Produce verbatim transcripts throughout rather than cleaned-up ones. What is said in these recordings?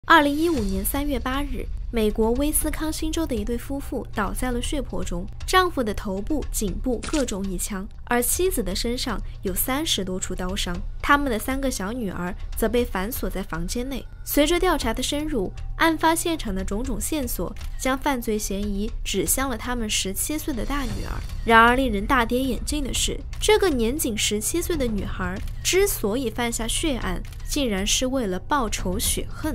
二零一五年三月八日，美国威斯康星州的一对夫妇倒在了血泊中，丈夫的头部、颈部各中一枪，而妻子的身上有三十多处刀伤。他们的三个小女儿则被反锁在房间内。随着调查的深入，案发现场的种种线索将犯罪嫌疑指向了他们十七岁的大女儿。然而，令人大跌眼镜的是，这个年仅十七岁的女孩之所以犯下血案，竟然是为了报仇雪恨。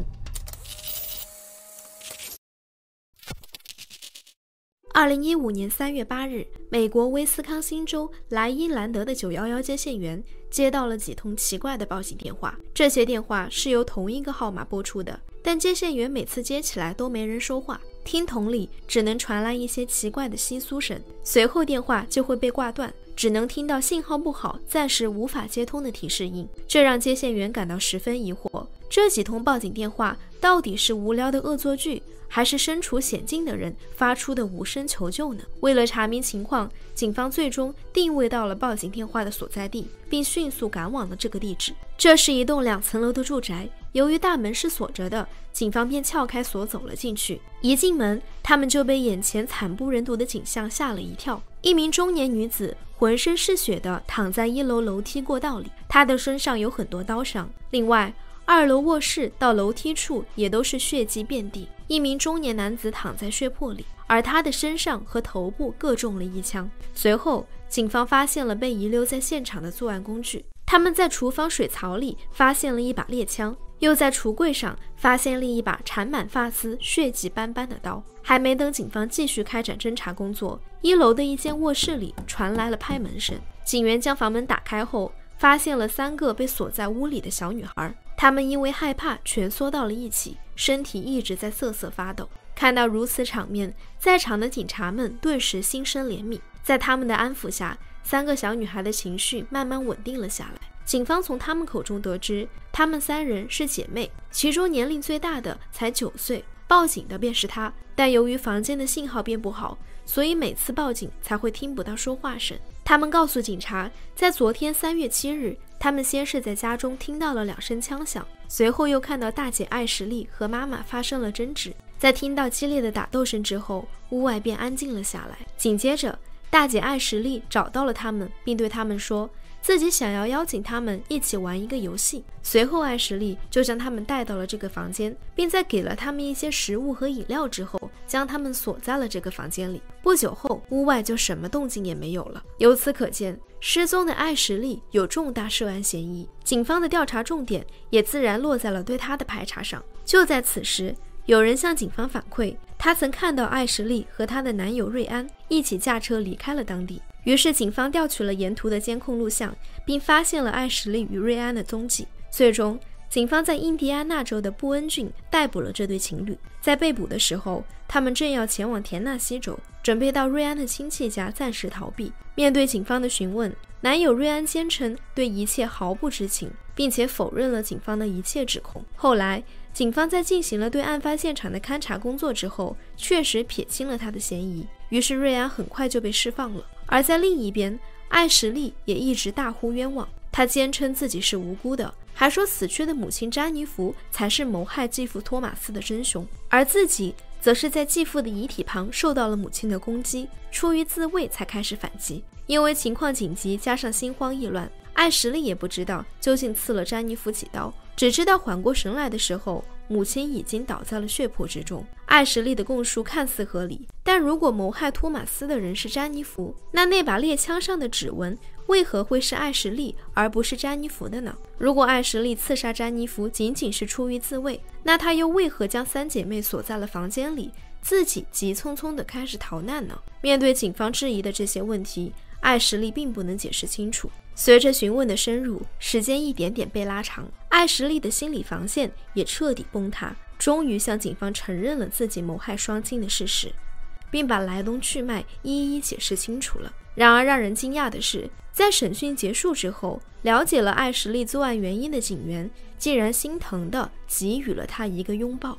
二零一五年三月八日，美国威斯康星州莱茵兰德的九一一接线员接到了几通奇怪的报警电话，这些电话是由同一个号码拨出的，但接线员每次接起来都没人说话，听筒里只能传来一些奇怪的窸窣声，随后电话就会被挂断，只能听到信号不好，暂时无法接通的提示音，这让接线员感到十分疑惑，这几通报警电话到底是无聊的恶作剧，还是身处险境的人发出的无声求救呢？为了查明情况，警方最终定位到了报警电话的所在地，并迅速赶往了这个地址。这是一栋两层楼的住宅，由于大门是锁着的，警方便撬开锁走了进去。一进门，他们就被眼前惨不忍睹的景象吓了一跳。一名中年女子浑身是血地躺在一楼楼梯过道里，她的身上有很多刀伤。另外，二楼卧室到楼梯处也都是血迹遍地。一名中年男子躺在血泊里，而他的身上和头部各中了一枪。随后，警方发现了被遗留在现场的作案工具，他们在厨房水槽里发现了一把猎枪，又在橱柜上发现了一把缠满发丝、血迹斑斑的刀。还没等警方继续开展侦查工作，一楼的一间卧室里传来了拍门声。警员将房门打开后，发现了三个被锁在屋里的小女孩，她们因为害怕蜷缩到了一起，身体一直在瑟瑟发抖。看到如此场面，在场的警察们顿时心生怜悯，在他们的安抚下，三个小女孩的情绪慢慢稳定了下来。警方从他们口中得知，她们三人是姐妹，其中年龄最大的才九岁，报警的便是她，但由于房间的信号并不好，所以每次报警才会听不到说话声。他们告诉警察，在昨天三月七日，他们先是在家中听到了两声枪响，随后又看到大姐艾什莉和妈妈发生了争执，在听到激烈的打斗声之后，屋外便安静了下来。紧接着，大姐艾什莉找到了他们，并对他们说自己想要邀请他们一起玩一个游戏。随后艾什莉就将他们带到了这个房间，并在给了他们一些食物和饮料之后，将他们锁在了这个房间里。不久后，屋外就什么动静也没有了。由此可见，失踪的艾什莉有重大涉案嫌疑，警方的调查重点也自然落在了对她的排查上。就在此时，有人向警方反馈，他曾看到艾什莉和她的男友瑞安一起驾车离开了当地。于是警方调取了沿途的监控录像，并发现了艾什莉与瑞安的踪迹。最终，警方在印第安纳州的布恩郡逮捕了这对情侣。在被捕的时候，他们正要前往田纳西州，准备到瑞安的亲戚家暂时逃避。面对警方的询问，男友瑞安坚称对一切毫不知情，并且否认了警方的一切指控。后来，警方在进行了对案发现场的勘查工作之后，确实撇清了他的嫌疑，于是瑞安很快就被释放了。而在另一边，艾什莉也一直大呼冤枉，她坚称自己是无辜的，还说死去的母亲詹妮弗才是谋害继父托马斯的真凶，而自己则是在继父的遗体旁受到了母亲的攻击，出于自卫才开始反击。因为情况紧急，加上心慌意乱，艾什莉也不知道究竟刺了詹妮弗几刀，只知道缓过神来的时候，母亲已经倒在了血泊之中。艾什莉的供述看似合理，但如果谋害托马斯的人是詹妮弗，那那把猎枪上的指纹为何会是艾什莉而不是詹妮弗的呢？如果艾什莉刺杀詹妮弗仅仅是出于自卫，那她又为何将三姐妹锁在了房间里，自己急匆匆地开始逃难呢？面对警方质疑的这些问题，艾什莉并不能解释清楚。随着询问的深入，时间一点点被拉长，艾什莉的心理防线也彻底崩塌，终于向警方承认了自己谋害双亲的事实，并把来龙去脉一一解释清楚了。然而让人惊讶的是，在审讯结束之后，了解了艾什莉作案原因的警员竟然心疼地给予了她一个拥抱。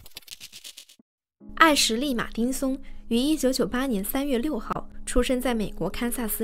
艾什莉·马丁松于一九九八年三月六号出生在美国堪萨斯州，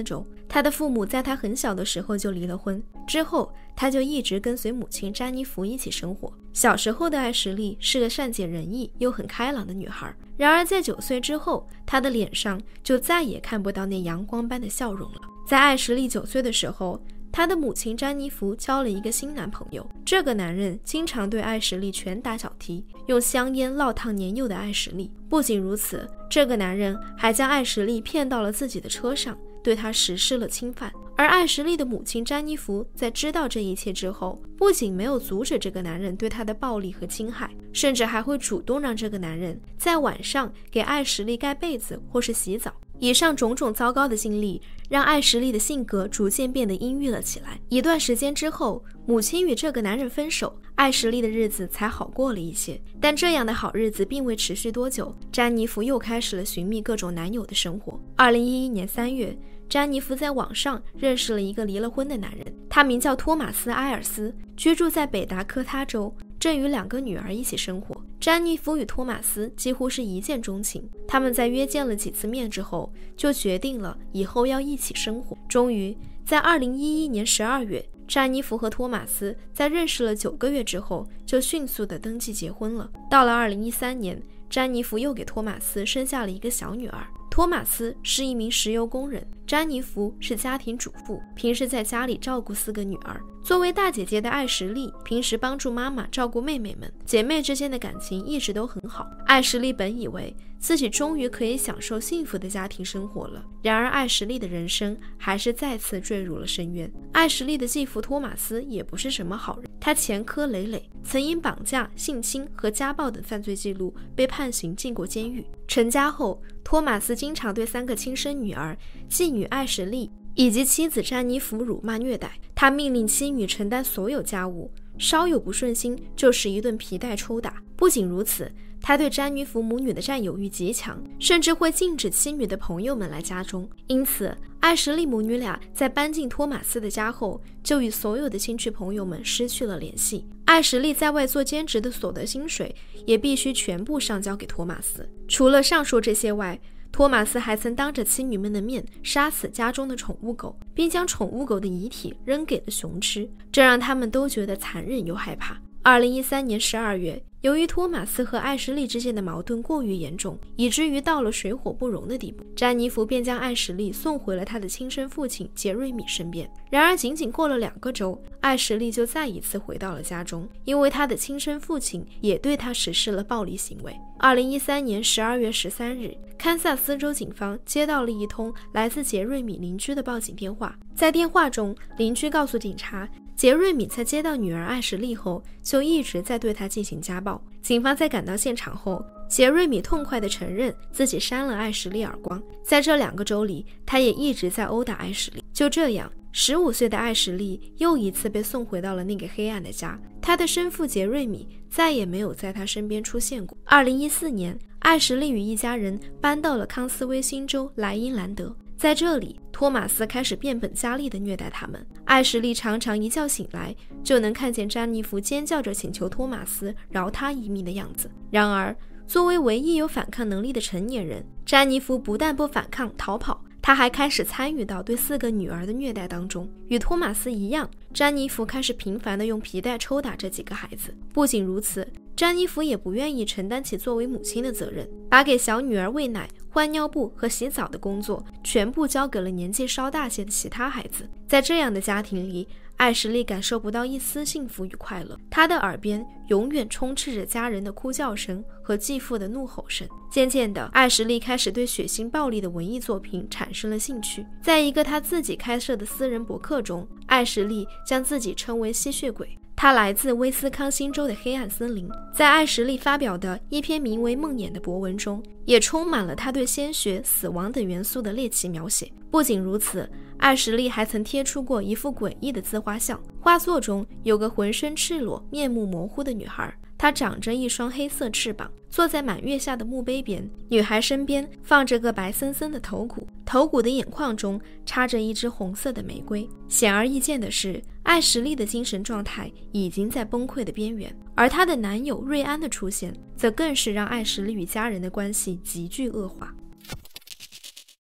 他的父母在他很小的时候就离了婚，之后他就一直跟随母亲詹妮弗一起生活。小时候的艾什莉是个善解人意又很开朗的女孩，然而在九岁之后，她的脸上就再也看不到那阳光般的笑容了。在艾什莉九岁的时候，她的母亲詹妮弗交了一个新男朋友，这个男人经常对艾什莉拳打脚踢，用香烟烙烫年幼的艾什莉。不仅如此，这个男人还将艾什莉骗到了自己的车上，对她实施了侵犯。而艾什莉的母亲詹妮弗在知道这一切之后，不仅没有阻止这个男人对她的暴力和侵害，甚至还会主动让这个男人在晚上给艾什莉盖被子或是洗澡。以上种种糟糕的经历让艾什莉的性格逐渐变得阴郁了起来。一段时间之后，母亲与这个男人分手，艾什莉的日子才好过了一些。但这样的好日子并未持续多久，詹妮弗又开始了寻觅各种男友的生活。二零一一年三月，詹妮弗在网上认识了一个离了婚的男人，他名叫托马斯·埃尔斯，居住在北达科他州，正与两个女儿一起生活。詹妮弗与托马斯几乎是一见钟情，他们在约见了几次面之后，就决定了以后要一起生活。终于，在二零一一年十二月，詹妮弗和托马斯在认识了九个月之后，就迅速的登记结婚了。到了二零一三年，詹妮弗又给托马斯生下了一个小女儿。托马斯是一名石油工人，詹妮弗是家庭主妇，平时在家里照顾四个女儿。作为大姐姐的艾什莉平时帮助妈妈照顾妹妹们，姐妹之间的感情一直都很好。艾什莉本以为自己终于可以享受幸福的家庭生活了，然而艾什莉的人生还是再次坠入了深渊。艾什莉的继父托马斯也不是什么好人，他前科累累，曾因绑架、性侵和家暴等犯罪记录被判刑进过监狱。成家后，托马斯经常对三个亲生女儿、继女艾什莉以及妻子詹妮弗辱骂虐待。他命令妻女承担所有家务，稍有不顺心就是一顿皮带抽打。不仅如此，他对詹妮弗母女的占有欲极强，甚至会禁止妻女的朋友们来家中。因此，艾什莉母女俩在搬进托马斯的家后，就与所有的亲戚朋友们失去了联系。艾什莉在外做兼职的所得薪水也必须全部上交给托马斯。除了上述这些外，托马斯还曾当着妻女们的面杀死家中的宠物狗，并将宠物狗的遗体扔给了熊吃，这让他们都觉得残忍又害怕。二零一三年十二月，由于托马斯和艾什莉之间的矛盾过于严重，以至于到了水火不容的地步，詹妮弗便将艾什莉送回了她的亲生父亲杰瑞米身边。然而仅仅过了两个周，艾什莉就再一次回到了家中，因为她的亲生父亲也对她实施了暴力行为。二零一三年十二月十三日，堪萨斯州警方接到了一通来自杰瑞米邻居的报警电话。在电话中，邻居告诉警察，杰瑞米在接到女儿艾什莉后，就一直在对她进行家暴。警方在赶到现场后，杰瑞米痛快地承认自己扇了艾什莉耳光。在这两个周里，他也一直在殴打艾什莉。就这样，十五岁的艾什莉又一次被送回到了那个黑暗的家。她的生父杰瑞米再也没有在她身边出现过。二零一四年，艾什莉与一家人搬到了康斯威辛州莱茵兰德。在这里，托马斯开始变本加厉地虐待他们。艾什莉常常一觉醒来就能看见詹妮弗尖叫着请求托马斯饶她一命的样子。然而，作为唯一有反抗能力的成年人，詹妮弗不但不反抗逃跑，她还开始参与到对四个女儿的虐待当中。与托马斯一样，詹妮弗开始频繁地用皮带抽打这几个孩子。不仅如此，詹妮弗也不愿意承担起作为母亲的责任，把给小女儿喂奶、换尿布和洗澡的工作全部交给了年纪稍大些的其他孩子。在这样的家庭里，艾什莉感受不到一丝幸福与快乐，她的耳边永远充斥着家人的哭叫声和继父的怒吼声。渐渐的，艾什莉开始对血腥暴力的文艺作品产生了兴趣。在一个她自己开设的私人博客中，艾什莉将自己称为吸血鬼。他来自威斯康星州的黑暗森林。在艾什莉发表的一篇名为《梦魇》的博文中，也充满了他对鲜血、死亡等元素的猎奇描写。不仅如此，艾什莉还曾贴出过一幅诡异的自画像，画作中有个浑身赤裸、面目模糊的女孩，她长着一双黑色翅膀，坐在满月下的墓碑边。女孩身边放着个白森森的头骨，头骨的眼眶中插着一支红色的玫瑰。显而易见的是，艾什莉的精神状态已经在崩溃的边缘，而她的男友瑞安的出现，则更是让艾什莉与家人的关系急剧恶化。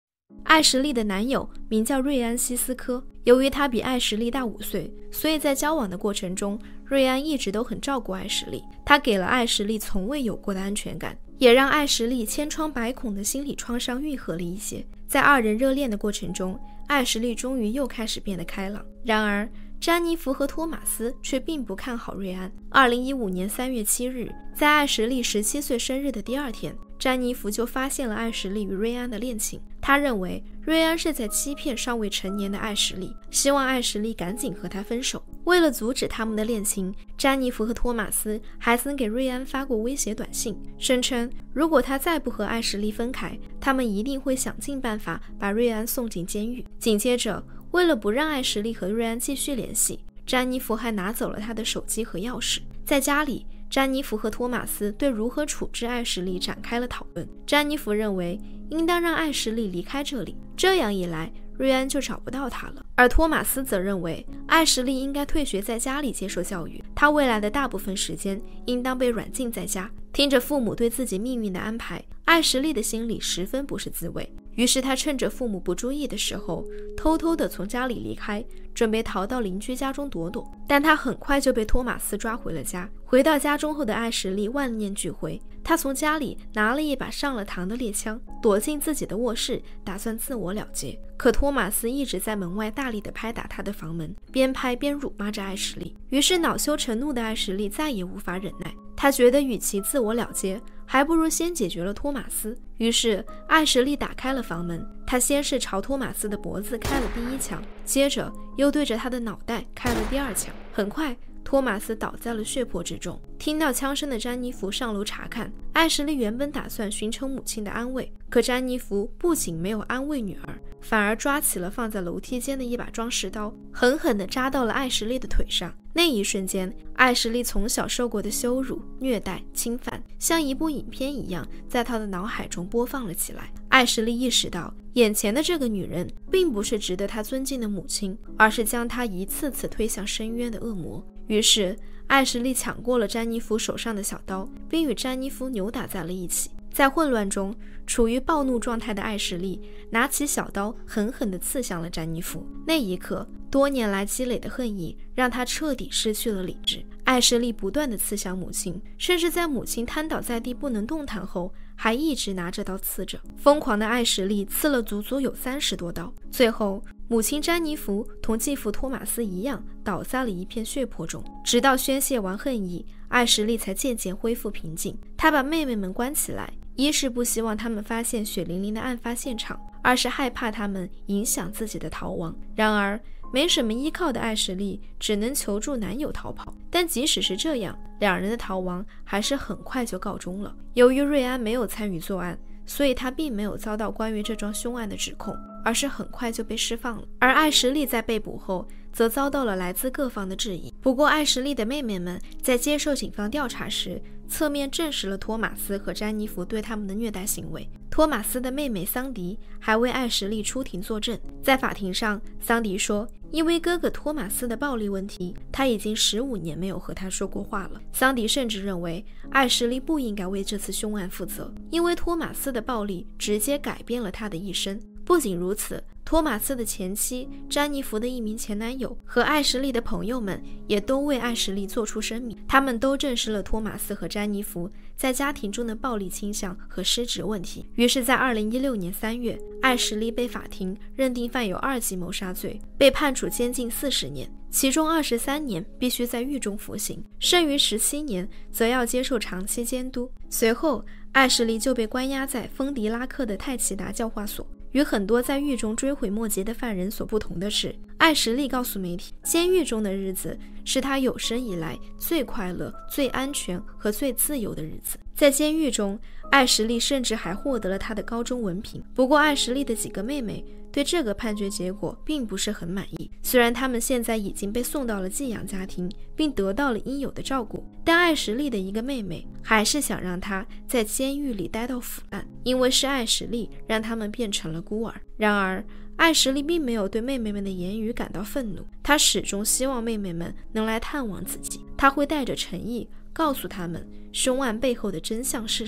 艾什莉的男友名叫瑞安·希斯科，由于他比艾什莉大五岁，所以在交往的过程中，瑞安一直都很照顾艾什莉，他给了艾什莉从未有过的安全感，也让艾什莉千疮百孔的心理创伤愈合了一些。在二人热恋的过程中，艾什莉终于又开始变得开朗。然而詹妮弗和托马斯却并不看好瑞安。二零一五年三月七日，在艾什莉十七岁生日的第二天，詹妮弗就发现了艾什莉与瑞安的恋情。他认为瑞安是在欺骗尚未成年的艾什莉，希望艾什莉赶紧和他分手。为了阻止他们的恋情，詹妮弗和托马斯还曾给瑞安发过威胁短信，声称如果他再不和艾什莉分开，他们一定会想尽办法把瑞安送进监狱。紧接着，为了不让艾什莉和瑞安继续联系，詹妮弗还拿走了他的手机和钥匙。在家里，詹妮弗和托马斯对如何处置艾什莉展开了讨论。詹妮弗认为应当让艾什莉离开这里，这样一来瑞安就找不到他了。而托马斯则认为艾什莉应该退学，在家里接受教育，他未来的大部分时间应当被软禁在家。听着父母对自己命运的安排，艾什莉的心里十分不是滋味，于是他趁着父母不注意的时候，偷偷地从家里离开，准备逃到邻居家中躲躲。但他很快就被托马斯抓回了家。回到家中后的艾什莉万念俱灰，他从家里拿了一把上了膛的猎枪，躲进自己的卧室，打算自我了结。可托马斯一直在门外大力地拍打他的房门，边拍边辱骂着艾什莉。于是恼羞成怒的艾什莉再也无法忍耐，他觉得与其自我了结，还不如先解决了托马斯。于是艾什莉打开了房门，他先是朝托马斯的脖子开了第一枪，接着又对着他的脑袋开了第二枪。很快托马斯倒在了血泊之中。听到枪声的詹妮弗上楼查看，艾什莉原本打算寻求母亲的安慰，可詹妮弗不仅没有安慰女儿，反而抓起了放在楼梯间的一把装饰刀，狠狠地扎到了艾什莉的腿上。那一瞬间，艾什莉从小受过的羞辱、虐待、侵犯，像一部影片一样在她的脑海中播放了起来。艾什莉意识到，眼前的这个女人并不是值得她尊敬的母亲，而是将她一次次推向深渊的恶魔。于是艾什莉抢过了詹妮弗手上的小刀，并与詹妮弗扭打在了一起。在混乱中，处于暴怒状态的艾什莉拿起小刀，狠狠地刺向了詹妮弗。那一刻，多年来积累的恨意让她彻底失去了理智。艾什莉不断地刺向母亲，甚至在母亲瘫倒在地不能动弹后，还一直拿着刀刺着。疯狂的艾什莉刺了足足有三十多刀，最后母亲詹妮弗同继父托马斯一样倒在了一片血泊中。直到宣泄完恨意，艾什莉才渐渐恢复平静。她把妹妹们关起来，一是不希望他们发现血淋淋的案发现场，二是害怕他们影响自己的逃亡。然而没什么依靠的艾什莉只能求助男友逃跑，但即使是这样，两人的逃亡还是很快就告终了。由于瑞安没有参与作案，所以他并没有遭到关于这桩凶案的指控，而是很快就被释放了。而艾什莉在被捕后则遭到了来自各方的质疑。不过艾什莉的妹妹们在接受警方调查时，侧面证实了托马斯和詹妮弗对他们的虐待行为。托马斯的妹妹桑迪还为艾什莉出庭作证。在法庭上，桑迪说，因为哥哥托马斯的暴力问题，他已经十五年没有和他说过话了。桑迪甚至认为艾什莉不应该为这次凶案负责，因为托马斯的暴力直接改变了他的一生。不仅如此，托马斯的前妻詹妮弗的一名前男友和艾什莉的朋友们也都为艾什莉做出声明，他们都证实了托马斯和詹妮弗在家庭中的暴力倾向和失职问题。于是在二零一六年三月，艾什莉被法庭认定犯有二级谋杀罪，被判处监禁四十年，其中二十三年必须在狱中服刑，剩余十七年则要接受长期监督。随后艾什莉就被关押在丰迪拉克的泰奇达教化所。与很多在狱中追悔莫及的犯人所不同的是，艾什莉告诉媒体，监狱中的日子是他有生以来最快乐、最安全和最自由的日子。在监狱中，艾什莉甚至还获得了他的高中文凭。不过艾什莉的几个妹妹对这个判决结果并不是很满意，虽然他们现在已经被送到了寄养家庭，并得到了应有的照顾，但艾什莉的一个妹妹还是想让她在监狱里待到腐烂，因为是艾什莉让他们变成了孤儿。然而艾什莉并没有对妹妹们的言语感到愤怒，她始终希望妹妹们能来探望自己，她会带着诚意告诉他们凶案背后的真相是什么。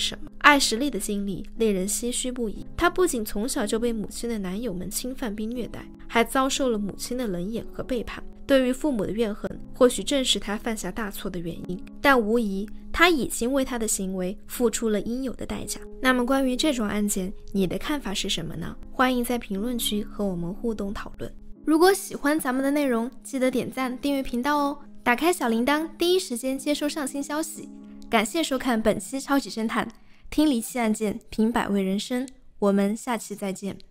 艾什莉的经历令人唏嘘不已，她不仅从小就被母亲的男友们侵犯并虐待，还遭受了母亲的冷眼和背叛。对于父母的怨恨，或许正是她犯下大错的原因，但无疑她已经为她的行为付出了应有的代价。那么关于这种案件，你的看法是什么呢？欢迎在评论区和我们互动讨论。如果喜欢咱们的内容，记得点赞订阅频道哦，打开小铃铛，第一时间接收上新消息。感谢收看本期超级侦探，听离奇案件，品百味人生，我们下期再见。